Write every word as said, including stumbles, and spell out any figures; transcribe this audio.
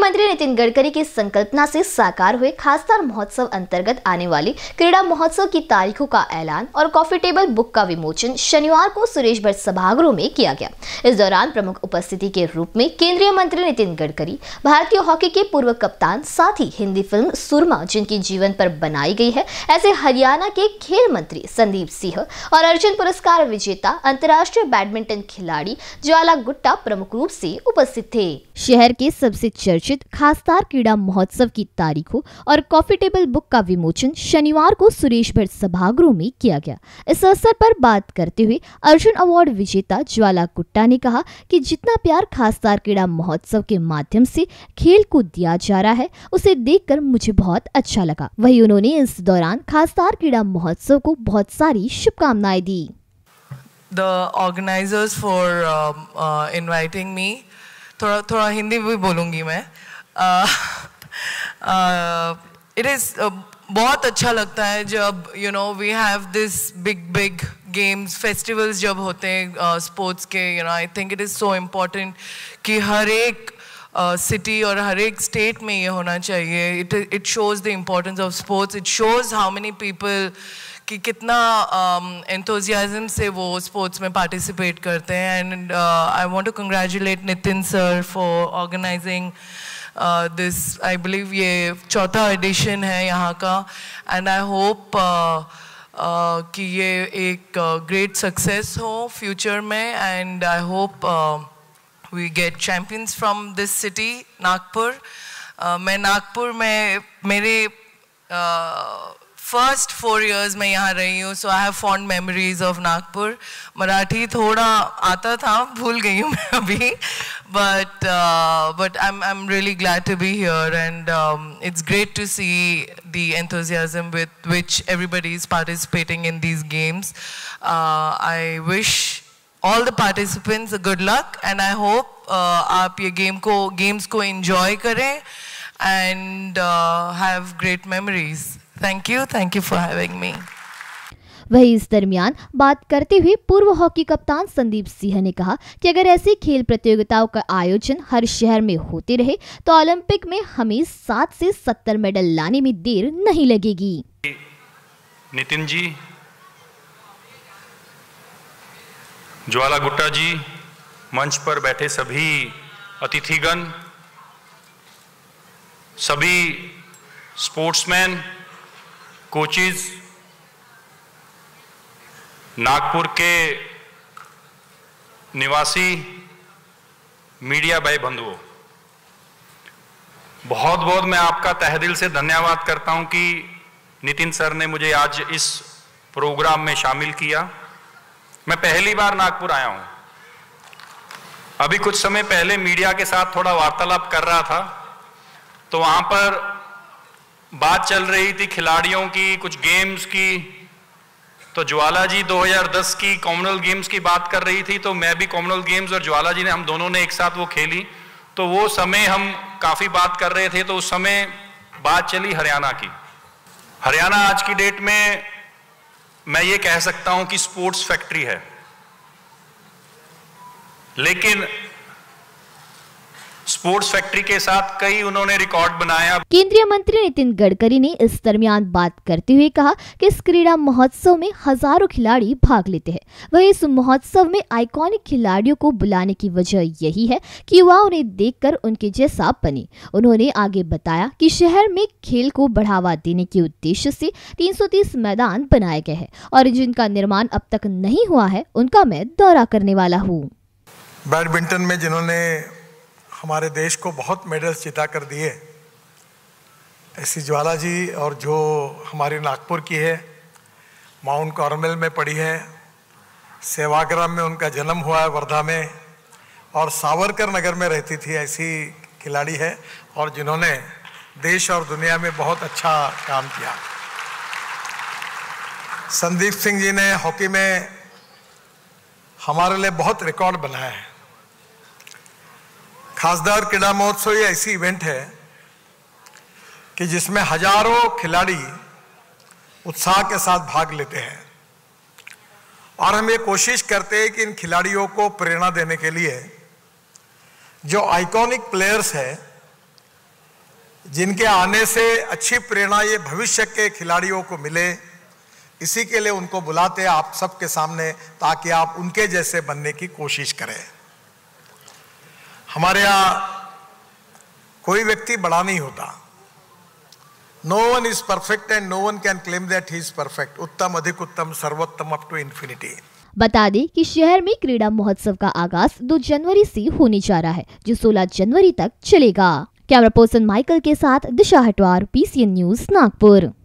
मंत्री नितिन गडकरी की संकल्पना से साकार हुए खासदार महोत्सव अंतर्गत आने वाले क्रीड़ा महोत्सव की तारीखों का ऐलान और कॉफी टेबल बुक का विमोचन शनिवार को सुरेश भट्ट सभागृह में किया गया। इस दौरान प्रमुख उपस्थिति के रूप में केंद्रीय मंत्री नितिन गडकरी, भारतीय हॉकी के पूर्व कप्तान, साथ ही हिंदी फिल्म सुरमा जिनकी जीवन पर बनाई गई है ऐसे हरियाणा के खेल मंत्री संदीप सिंह और अर्जुन पुरस्कार विजेता अंतर्राष्ट्रीय बैडमिंटन खिलाड़ी ज्वाला गुट्टा प्रमुख रूप से उपस्थित थे। शहर के सबसे चर्चित खासदार क्रीड़ा महोत्सव की तारीखों और कॉफी टेबल बुक का विमोचन शनिवार को सुरेश भट्ट सभागृह में किया गया। इस अवसर पर बात करते हुए अर्जुन अवार्ड विजेता ज्वाला गुट्टा ने कहा कि जितना प्यार खासदार क्रीड़ा महोत्सव के माध्यम से खेल को दिया जा रहा है उसे देखकर मुझे बहुत अच्छा लगा। वहीं उन्होंने इस दौरान खासदार क्रीड़ा महोत्सव को बहुत सारी शुभकामनाएं दी। The organizers for uh, uh, inviting me, थोड़ा थोड़ा हिंदी भी बोलूँगी मैं। इट इज़ बहुत अच्छा लगता है जब you know we have this big big games festivals जब होते हैं स्पोर्ट्स uh, के। You know I think it is so important कि हर एक सिटी uh, और हर एक स्टेट में ये होना चाहिए। It it shows the importance of sports. It shows how many people कि कितना एंथुसियाज्म से वो स्पोर्ट्स में पार्टिसिपेट करते हैं। And I want to congratulate Nitin sir for organising this. I believe ये चौथा एडिशन है यहाँ का एंड आई होप कि ये एक ग्रेट सक्सेस हो फ्यूचर में। And I hope we get champions from this city Nagpur. uh, मैं नागपुर में मेरे uh, फर्स्ट फोर इयर्स में यहाँ रही हूँ, so I have fond memories of Nagpur. Marathi थोड़ा आता था, भूल गई हूँ मैं अभी, but but I am I am really glad to be here and it's great to see the enthusiasm with which everybody is participating in these games. I wish all the participants good luck and I hope आप ये game को games को enjoy करें and have great memories. Thank you, thank you for having me. वही इस दरमियान बात करते हुए पूर्व हॉकी कप्तान संदीप सिंह ने कहा कि अगर ऐसी खेल प्रतियोगिताओं का आयोजन हर शहर में होते रहे तो ओलंपिक में हमें सात से सत्तर मेडल लाने में देर नहीं लगेगी। नितिन जी, ज्वाला गुट्टा जी, मंच पर बैठे सभी अतिथिगण, सभी स्पोर्ट्समैन, कोचेस, नागपुर के निवासी मीडिया भाई बंधुओं, बहुत बहुत मैं आपका तहे दिल से धन्यवाद करता हूं कि नितिन सर ने मुझे आज इस प्रोग्राम में शामिल किया। मैं पहली बार नागपुर आया हूं। अभी कुछ समय पहले मीडिया के साथ थोड़ा वार्तालाप कर रहा था तो वहां पर बात चल रही थी खिलाड़ियों की, कुछ गेम्स की। तो ज्वाला जी दो हज़ार दस की कॉमनवेल्थ गेम्स की बात कर रही थी, तो मैं भी कॉमनवेल्थ गेम्स और ज्वाला जी ने हम दोनों ने एक साथ वो खेली। तो वो समय हम काफ़ी बात कर रहे थे, तो उस समय बात चली हरियाणा की। हरियाणा आज की डेट में मैं ये कह सकता हूं कि स्पोर्ट्स फैक्ट्री है, लेकिन स्पोर्ट्स फैक्ट्री के साथ कई उन्होंने रिकॉर्ड बनाया। केंद्रीय मंत्री नितिन गडकरी ने इस दरमियान बात करते हुए कहा कि इस क्रीड़ा महोत्सव में हजारों खिलाड़ी भाग लेते हैं। वहीं इस महोत्सव में आइकॉनिक खिलाड़ियों को बुलाने की वजह यही है कि युवा उन्हें देखकर उनके जैसा बने। उन्होंने आगे बताया कि शहर में खेल को बढ़ावा देने के उद्देश्य से तीन सौ तीस मैदान बनाए गए हैं और जिनका निर्माण अब तक नहीं हुआ है उनका मैं दौरा करने वाला हूँ। बैडमिंटन में जिन्होंने हमारे देश को बहुत मेडल्स जिता कर दिए, ऐसी ज्वाला जी, और जो हमारी नागपुर की है, माउंट कार्मेल में पढ़ी है, सेवाग्राम में उनका जन्म हुआ है, वर्धा में, और सावरकर नगर में रहती थी, ऐसी खिलाड़ी है और जिन्होंने देश और दुनिया में बहुत अच्छा काम किया। संदीप सिंह जी ने हॉकी में हमारे लिए बहुत रिकॉर्ड बनाया है। खासदार क्रीड़ा महोत्सव ये ऐसी इवेंट है कि जिसमें हजारों खिलाड़ी उत्साह के साथ भाग लेते हैं और हम ये कोशिश करते हैं कि इन खिलाड़ियों को प्रेरणा देने के लिए जो आइकॉनिक प्लेयर्स हैं जिनके आने से अच्छी प्रेरणा ये भविष्य के खिलाड़ियों को मिले, इसी के लिए उनको बुलाते हैं आप सबके सामने, ताकि आप उनके जैसे बनने की कोशिश करें। हमारे यहाँ कोई व्यक्ति बड़ा नहीं होता। No one is perfect and no one can claim that he is perfect. उत्तम, अधिक उत्तम, सर्वोत्तम, अप टू इन्फिनिटी। बता दें कि शहर में क्रीड़ा महोत्सव का आगाज दो जनवरी से होने जा रहा है, जो सोलह जनवरी तक चलेगा। कैमरा पर्सन माइकल के साथ दिशा हटवार, पीसीएन न्यूज, नागपुर।